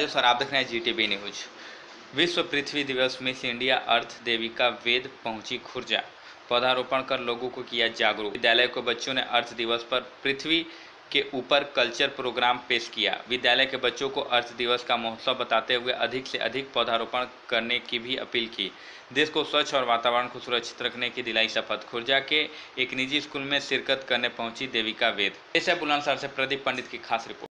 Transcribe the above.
News और आप देख रहे हैं जीटीबी न्यूज। विश्व पृथ्वी दिवस Miss India Earth Devika Ved पहुंची खुर्जा। पौधारोपण कर लोगों को किया जागरूक। विद्यालय को बच्चों ने अर्थ दिवस पर पृथ्वी के ऊपर कल्चर प्रोग्राम पेश किया। विद्यालय के बच्चों को अर्थ दिवस का महोत्सव बताते हुए अधिक से अधिक पौधारोपण करने की भी अपील की। देश को स्वच्छ और वातावरण को सुरक्षित रखने की दिलाई शपथ। खुर्जा के एक निजी स्कूल में शिरकत करने पहुंची देविका वेद। बुलंदशहर से प्रदीप पंडित की खास रिपोर्ट।